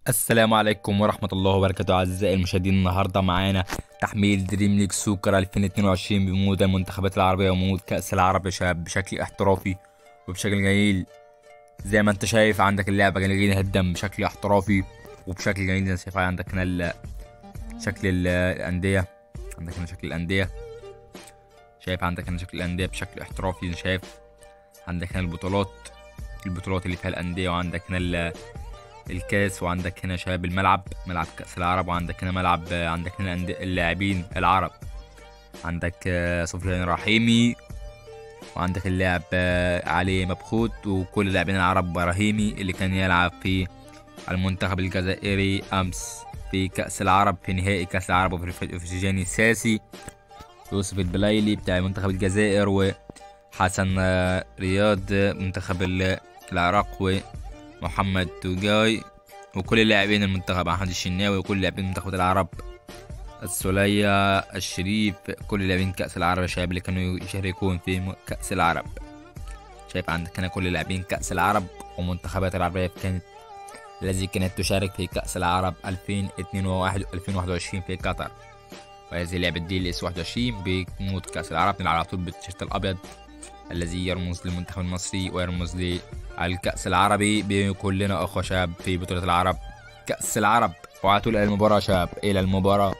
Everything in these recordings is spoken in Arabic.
السلام عليكم ورحمة الله وبركاته أعزائي المشاهدين. النهاردة معانا تحميل دريم ليج سوكر 2022 بموضوع المنتخبات العربية وموضوع كأس العرب يا شباب بشكل احترافي وبشكل جميل. زي ما انت شايف عندك اللعبة جميلة جدا بشكل احترافي وبشكل جميل. زي ما شايف عندك هنا شكل الأندية، عندك هنا شكل الأندية، شايف عندك هنا شكل الأندية بشكل احترافي. شايف عندك هنا البطولات اللي فيها الأندية، وعندك هنا الكاس، وعندك هنا شباب ملعب كأس العرب، وعندك هنا عندك هنا اللاعبين العرب. عندك سفيان رحيمي، وعندك اللاعب علي مبخوت، وكل اللاعبين العرب. براهيمي اللي كان يلعب في المنتخب الجزائري أمس في كأس العرب، في نهائي كأس العرب، وفرجاني الساسي، يوسف البلايلي بتاع منتخب الجزائر، وحسن رياض منتخب العراق، ومحمد توجاي، وكل اللاعبين المنتخب، أحمد الشناوي، وكل لاعبين منتخب العرب، السولية، الشريف، كل لاعبين كأس العرب الشباب اللي كانوا يشاركون في كأس العرب. شايف عندك هنا كل لاعبين كأس العرب ومنتخبات العربية التي كانت تشارك في كأس العرب 2022 2021 في قطر. وهذه لعبة دي اس 21 بموت كأس العرب، نلعب على طول بالتيشيرت الأبيض الذي يرمز للمنتخب المصري ويرمز للكأس العربي. بكلنا أخوة شباب في بطولة العرب كأس العرب. وعلى طول إلى المباراة شباب، إلى المباراة،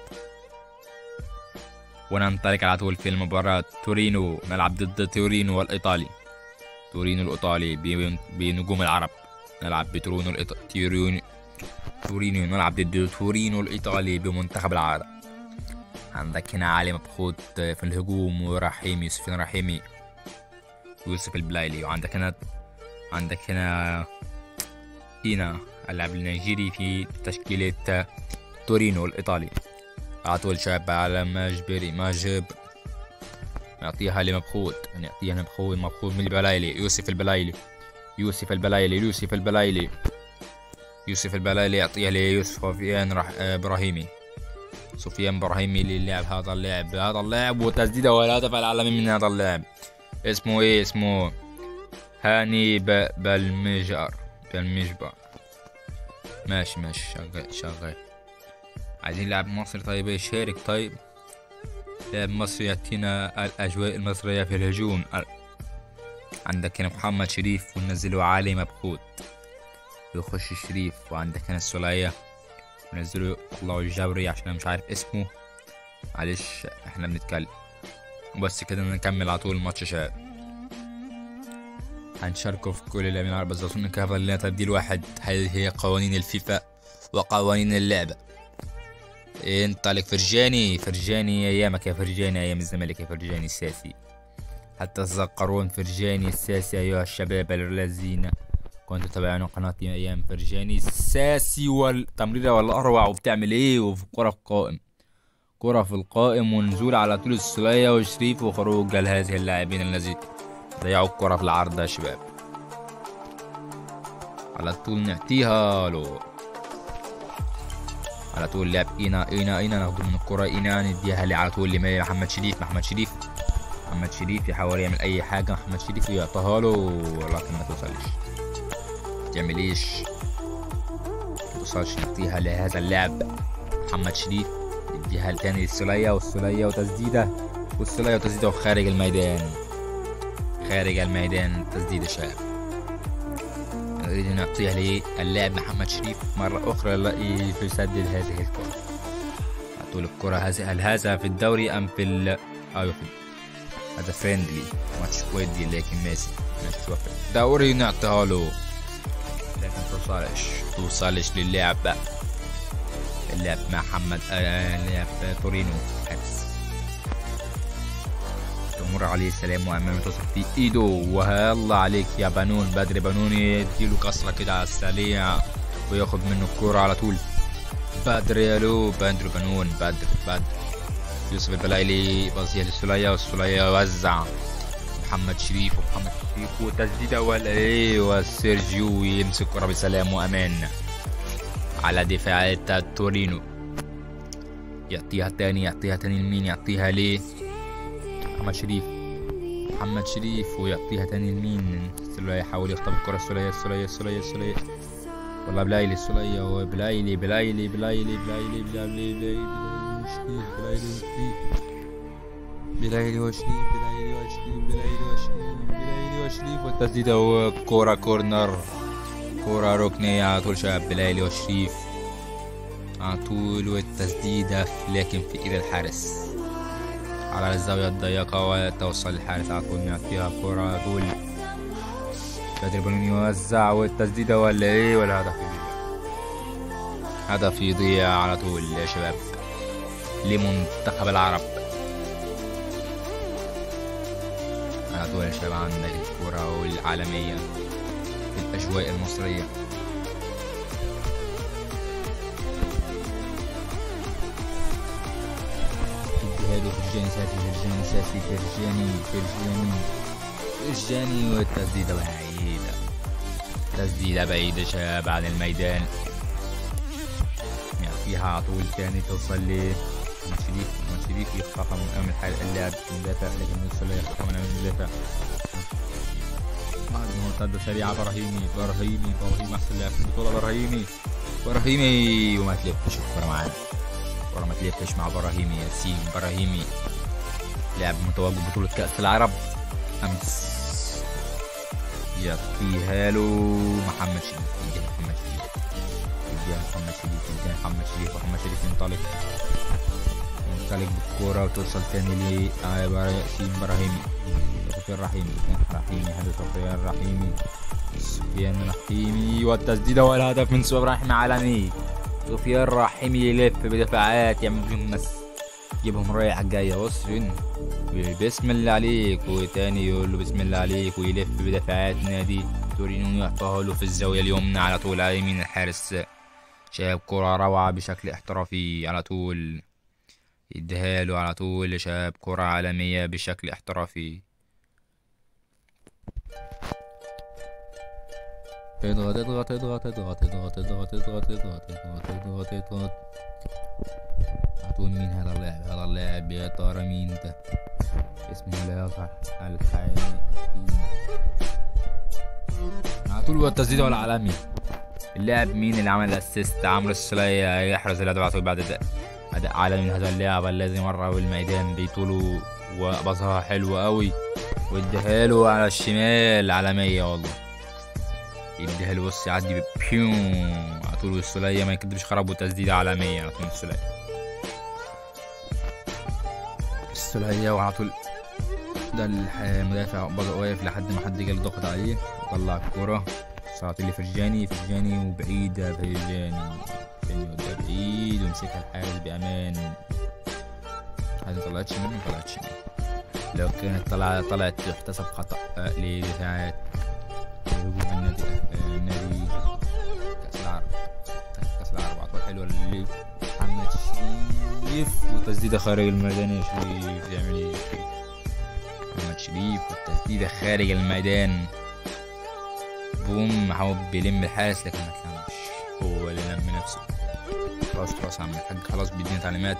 وننطلق على طول في المباراة. تورينو نلعب ضد تورينو الإيطالي، تورينو الإيطالي بنجوم العرب، نلعب تورينو نلعب ضد تورينو الإيطالي بمنتخب العرب. عندك هنا علي مبخوت في الهجوم، ورحيمي سفيان رحيمي، يوسف البلايلي، وعندك هنا هنا اللاعب النيجيري في تشكيلة تورينو الإيطالي. على طول شاب على ماجب نعطيها لمبخوت، مبخوت من البلايلي، يوسف البلايلي يعطيها ليوسف سفيان إبراهيمي للعب هذا اللاعب وتسديده والهدف العالمي من هذا اللاعب. اسمه ايه؟ اسمه هاني بالمجبر. ماشي شغال. عايزين لاعب مصري طيب يشارك. طيب لاعب مصري يعطينا الأجواء المصرية في الهجوم. عندك هنا محمد شريف، وننزله علي مبخوت يخش شريف، وعندك هنا السولية وننزله الله الجبري عشان مش عارف اسمه، معلش احنا بنتكلم. وبس كده نكمل على طول الماتش شباب. هنشاركوا في كل اللاعبين العرب، بس اظن كده فاضل لنا تبديل واحد. هذه هي قوانين الفيفا وقوانين اللعبة. انطلق فرجاني ايامك يا فرجاني، ايام الزمالك يا فرجاني الساسي، حتى تتذكرون فرجاني الساسي ايها الشباب الذين كنتوا تتابعون قناتي ايام فرجاني الساسي. والتمريرة والاروع، وبتعمل ايه؟ وفي كرة في القائم ونزول على طول السولية وشريف، وخروج هذه اللاعبين الذين ضيعوا الكرة في العرض يا شباب. على طول نعطيها له، على طول لعب اينا ناخد من الكرة، نديها على طول لمحمد شريف يحاول يعمل اي حاجة. محمد شريف يعطيها له ولكن ما توصلش. تعمليش ما توصلش. نعطيها لهذا اللاعب محمد شريف، نديها تاني للسولية، وتسديدة وخارج الميدان تسديدة شاب. نريد نعطيها للاعب محمد شريف مرة أخرى يسدد هذه الكرة. طول الكرة هل هذا في الدوري أم في هذا فريندلي ماتش ودي، لكن ماشي دوري نعطيها له، لكن توصلش للاعب محمد لاعب تورينو حارس. تمر عليه السلام وأمامه تصل في ايده، وهلا عليك يا بنون. بدر بنون يديله كسرة كده على السريع وياخد منه الكورة على طول. بدر بنون يوسف البلايلي بصيها للسولية، والسولية وزع محمد شريف وتسديدة وسيرجيو يمسك الكرة بسلام وأمان على دفاع تورينو. يعطيها تاني لمين؟ يعطيها ليه محمد شريف ويعطيها تاني لمين؟ السولية يحاول يخطف الكرة. السولية والله بلايلي السولية وبلايلي بلايلي بلايلي بلايلي بلايلي بلايلي وشريف بلايلي وشريف بلايلي وشريف بلايلي وشريف بلايلي وشريف والتسديدة وكورة كورنر، كورة ركنية على طول شباب بلايلي وشريف على طول، والتسديدة لكن في ايد الحارس على الزاوية الضيقة وتوصل للحارس على طول، نعطيها كورة على طول. بدر بنون يوزع والتسديدة ولا ايه ولا هدف يضيع؟ هدف يضيع على طول يا شباب لمنتخب العرب على طول يا شباب. عندك الكرة العالمية في الأجواء المصرية. هادو فرجاني ساسي فرجاني ساسي فرجاني والتسديدة بعيدة، تسديدة بعيدة شباب عن الميدان، يعطيها على طول تاني توصل ل محمد شريف يخطفها من أمام اللاعب المدافع، لكن يوصل يخطفها من أمام المدافع. مرتدة سريعة براهيمي أحسن لاعب في البطولة، براهيمي وما تلفش الكورة معانا، الكورة ما تلفش مع براهيمي. ياسين براهيمي لاعب متواجد بطولة كأس العرب أمس، يعطيها له محمد شريف، محمد شريف ينطلق بالكورة وتوصل تاني لياسين براهيمي، سفيان رحيمي والتسديدة والهدف من سفيان رحيمي عالمي. سفيان رحيمي يلف بدفاعات يعمل بهم مس، يجيبهم رايح جاية. بص فين بسم الله عليك، وتاني يقول له بسم الله عليك ويلف بدفاعات نادي تورينو، يعطيها له في الزاوية اليمنى على طول على يمين الحارس. شايف كرة روعة بشكل احترافي على طول، يديها له على طول. شايف كرة عالمية بشكل احترافي. اضغط عطول. مين هذا اللاعب يا ترى مين ده؟ اسمه لا يظهر الحقيقي عطول. والتسديدة والعالمي. اللاعب مين اللي عمل الاسيست؟ عمرو السولية يحرز الهدف على طول بعد أداء عالمي من هذا اللاعب الذي مر بالميدان بطوله وبظها حلو قوي، واديها له على الشمال عالمية والله، يديها له بص يعدي بيوم على طول. السولية ما يكدبش خرب، وتسديدة عالمية على طول السولية وعلى طول. ده المدافع بقى واقف لحد ما حد جاله ضغط عليه وطلع الكورة صارت اللي فرجاني وبعيدة فرجاني بعيد ومسكها الحارس بأمان. هذه مطلعتش منه لو كانت طلعت تحتسب خطأ لدفاعات هجوم النادي كأس العرب. عطوة حلوة لمحمد شريف وتسديدة خارج الميدان. يا شريف يعمل ايه محمد شريف؟ والتسديدة خارج الميدان. بوم محمود بيلم الحارس لكن ما تلمش، هو اللي لم نفسه. خلاص عم الحاج خلاص بيدينا تعليمات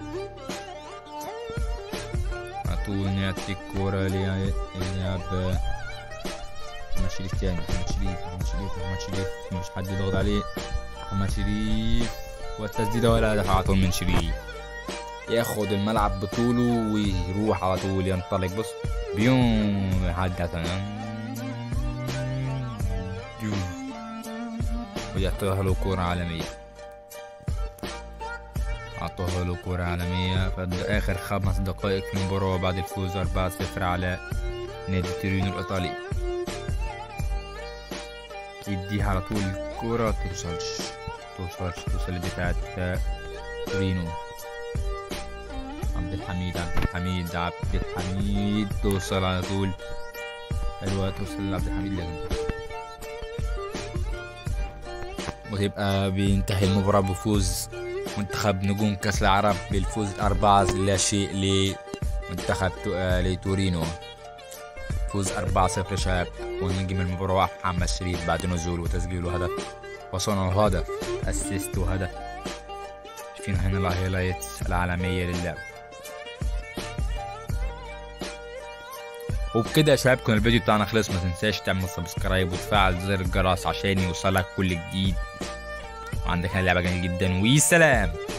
على طول نعطي الكورة للاعب محمد شريف تاني. محمد شريف مش حد يضغط عليه. محمد شريف والتسديدة ولا هدف على طول من شريف، ياخد الملعب بطوله ويروح على طول ينطلق. بص بيوم حدث ويعطيها له كورة عالمية. أعطوها له كورة عالمية في آخر 5 دقائق في المباراة بعد الفوز 4-0 على نادي تورينو الإيطالي. يديها على طول الكورة توصل لدفاع تورينو. عبد الحميد توصل على طول. حلوة توصل لعبد الحميد لكن وتبقى بينتهي المباراة بفوز منتخب نجوم كأس العرب بالفوز 4-0 لمنتخب لتورينو. فوز 4-0 شباب. ونجم المباراة محمد شريف بعد نزوله وتسجيله هدف وصنعه هدف اسيست وهدف. شايفين هنا الهايلايتس العالمية للعب. وبكده يا شباب كان الفيديو بتاعنا خلص. ما تنساش تعمل سبسكرايب وتفعل زر الجرس عشان يوصلك كل جديد. وعندك هنا لعبه جميله جدا، وسلام.